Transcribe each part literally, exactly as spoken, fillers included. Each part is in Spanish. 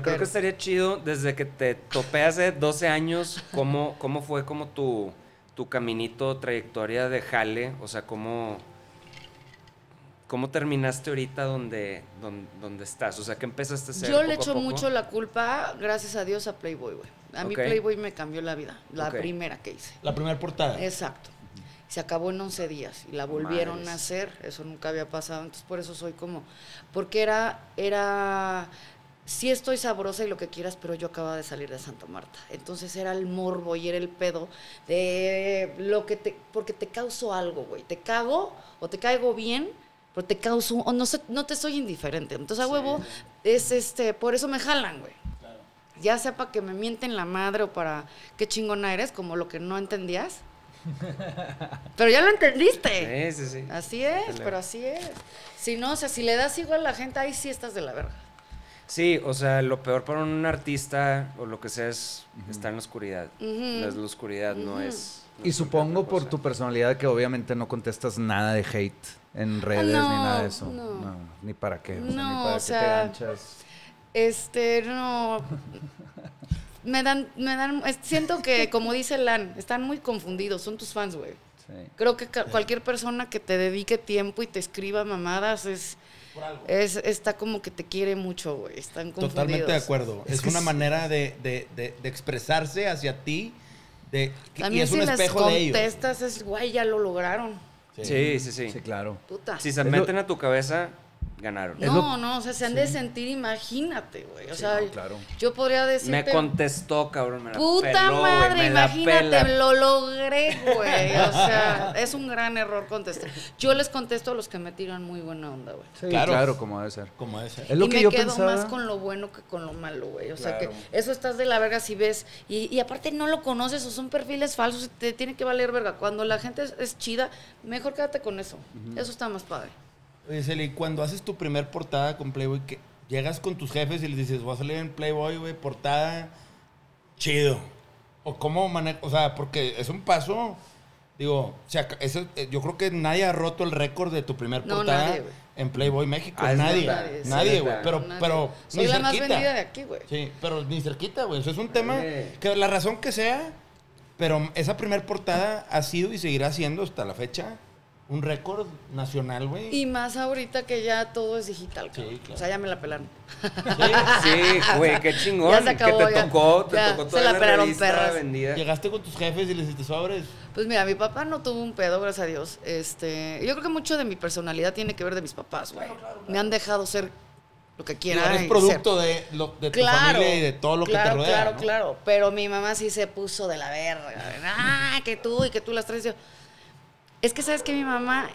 creo que estaría chido desde que te topé hace doce años, ¿cómo, cómo fue como tu, tu caminito, trayectoria de jale? O sea, ¿cómo, cómo terminaste ahorita donde, donde, donde estás? O sea, ¿qué empezaste a hacer? Yo poco le a echo poco? mucho la culpa, gracias a Dios, a Playboy, güey. A mí Ok. Playboy me cambió la vida, la Ok. primera que hice. La primera portada. Exacto. Se acabó en once días y la volvieron Madres. a hacer, eso nunca había pasado, entonces por eso soy como, porque era, era, sí estoy sabrosa y lo que quieras, pero yo acababa de salir de Santa Marta, entonces era el morbo y era el pedo de lo que te, porque te causo algo, güey, te cago o te caigo bien, pero te causo, o no, sé, no te soy indiferente, entonces a huevo es este, por eso me jalan, güey. Ya sea para que me mienten la madre o para qué chingona eres, como lo que no entendías. Pero ya lo entendiste. Sí, sí, sí. Así es, Dale. pero así es. Si no, o sea, si le das igual a la gente, ahí sí estás de la verga. Sí, o sea, lo peor para un artista o lo que sea es estar en la oscuridad. Ujú. La, la oscuridad no Ujú. es... no Y es supongo otra por cosa. tu personalidad que obviamente no contestas nada de hate en redes no, ni nada de eso. no. Ni para qué. O sea, No, ni para o qué sea, te ganchas. Este, no. Me dan, me dan, es- siento que, como dice Lan, están muy confundidos, son tus fans, güey. Sí. Creo que ca- cualquier persona que te dedique tiempo y te escriba mamadas es, es está como que te quiere mucho, güey. Están confundidos. Totalmente de acuerdo. Es Es, que una es- manera de, de, de, de expresarse hacia ti de, y También es si un les espejo de ellos. contestas, es, güey, ya lo lograron. Sí, sí, sí. Sí, claro. Puta. Si se Es lo- meten a tu cabeza, ganaron. Es No, lo- no, o sea, se han de sentir, imagínate, güey. O Sí, sea, no, claro. yo podría decirte... Me contestó, cabrón. Me la Puta peló, güey, madre, me la imagínate, pela. lo logré, güey. O sea, es un gran error contestar. Yo les contesto a los que me tiran muy buena onda, güey. Sí, Claro. claro. como debe ser. Como ese. Es lo y que me yo quedo pensaba. más con lo bueno que con lo malo, güey. O sea, Claro. que eso estás de la verga si ves. Y, y aparte no lo conoces o son perfiles falsos y te tiene que valer verga. Cuando la gente es, es chida, mejor quédate con eso. Eso está más padre. Oye, Celi, cuando haces tu primer portada con Playboy, que llegas con tus jefes y les dices, voy a salir en Playboy, güey, portada, chido. O cómo manejas, o sea, porque es un paso, digo, o sea, eso, eh, yo creo que nadie ha roto el récord de tu primer No, portada nadie, güey. en Playboy México. Ah, es nadie, verdad, Nadie, sí, nadie, es güey. verdad. Pero, Nadie. pero Soy ni la más cerquita. vendida de aquí, güey. Sí, pero ni cerquita, güey. Eso es un tema Sí. que la razón que sea, pero esa primer portada ha sido y seguirá siendo hasta la fecha un récord nacional, güey. Y más ahorita que ya todo es digital, Sí, cabrón. claro. O sea, ya me la pelaron. Sí, güey, qué chingón. Ya se acabó, que te ya. tocó, te Ya, tocó se toda la la pelaron revista perras. vendida. Llegaste con tus jefes y les dijiste sobres. Pues mira, mi papá no tuvo un pedo, gracias a Dios. Este, yo creo que mucho de mi personalidad tiene que ver de mis papás, güey. Me han dejado ser lo que Digo, quiera. eres y producto ser- de, lo- de tu Claro, familia y de todo lo claro, que te rodea. Claro, ¿no? claro. Pero mi mamá sí se puso de la verga. Ah, que tú y que tú las traes. Yo- Es que sabes que mi mamá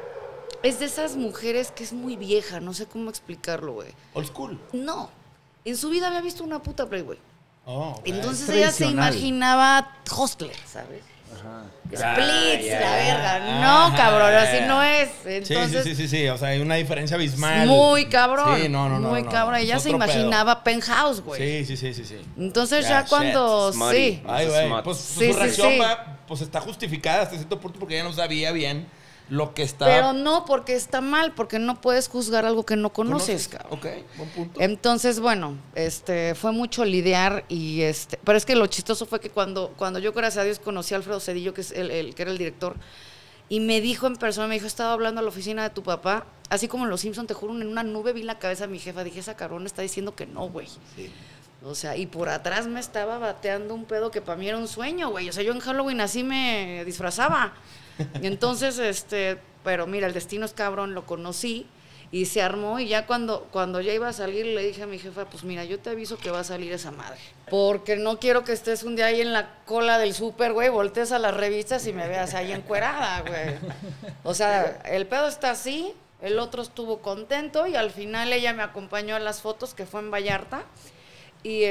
es de esas mujeres que es muy vieja, no sé cómo explicarlo, güey. Old school. No, en su vida había visto una puta Playboy. Oh, ok. Entonces Es ella se tradicional. imaginaba hostler, ¿sabes? Ajá. Splits, ya, la ya. verga. No, Ajá, cabrón, ya, así ya. no es. Sí, Entonces, sí, sí, sí, sí. O sea, hay una diferencia abismal. muy cabrón. Sí, no, no, no. Muy no. cabrón. Es Ella se otro pedo. imaginaba penthouse, güey. Sí, sí, sí, sí, sí. Entonces Ya, ya cuando shit, smutty. sí. Ay, Eso es güey. smart. Pues, Sí, pues, su sí, reacción sí. va, pues está justificada hasta cierto punto porque ella no sabía bien lo que estaba. Pero no porque está mal, porque no puedes juzgar algo que no conoces, cabrón. Ok, buen punto. Entonces, bueno, este, fue mucho lidiar y este, pero es que lo chistoso fue que cuando, cuando yo, gracias a Dios, conocí a Alfredo Cedillo, que es el, el- que era el director, y me dijo en persona, me dijo, estaba hablando a la oficina de tu papá, así como en Los Simpson, te juro, en una nube vi la cabeza de mi jefa, dije, esa cabrona está diciendo que no, güey. Sí. O sea, y por atrás me estaba bateando un pedo que para mí era un sueño, güey. O sea, yo en Halloween así me disfrazaba. Y entonces, este, pero mira, el destino es cabrón, lo conocí y se armó. Y ya cuando, cuando ya iba a salir, le dije a mi jefa, pues mira, yo te aviso que va a salir esa madre. Porque no quiero que estés un día ahí en la cola del súper, güey, voltees a las revistas y me veas ahí encuerada, güey. O sea, el pedo está así, el otro estuvo contento y al final ella me acompañó a las fotos que fue en Vallarta. Y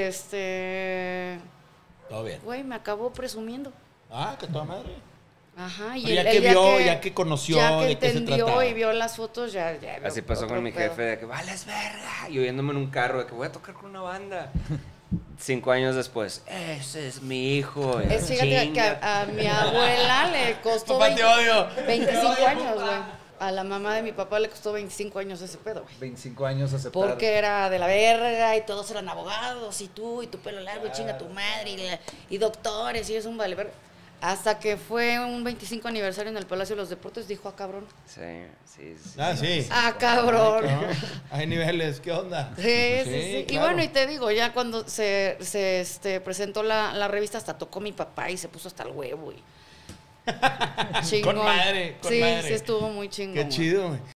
este, Todo bien. güey, me acabó presumiendo. Ah, que toda madre. Ajá, y Pero ya el- que el día vio, ya que conoció ya que de qué se entendió trataba. y vio las fotos, ya, ya vio Así pasó otro con mi pedo. jefe de que vales verga. Y oyéndome en un carro de que voy a tocar con una banda. Cinco años después, ese es mi hijo. Es, fíjate que chinga. a, a mi abuela le costó Papá, te veinte odio. veinticinco años, güey. A la mamá de mi papá le costó veinticinco años ese pedo, güey. veinticinco años aceptar. Porque era de la verga y todos eran abogados y tú y tu pelo largo y chinga tu madre y, la- y doctores y es un vale verga. Hasta que fue un veinticinco aniversario en el Palacio de los Deportes, dijo, ah, cabrón. Sí, sí, sí. Ah, sí. Ah, cabrón. ¿No? Hay niveles, ¿qué onda? Sí, sí, sí. Y claro. bueno, y te digo, ya cuando se, se este, presentó la, la revista, hasta tocó mi papá y se puso hasta el huevo. Y... Chingón. Con madre, con sí, madre. sí, estuvo muy chingón. Qué güey. chido, güey.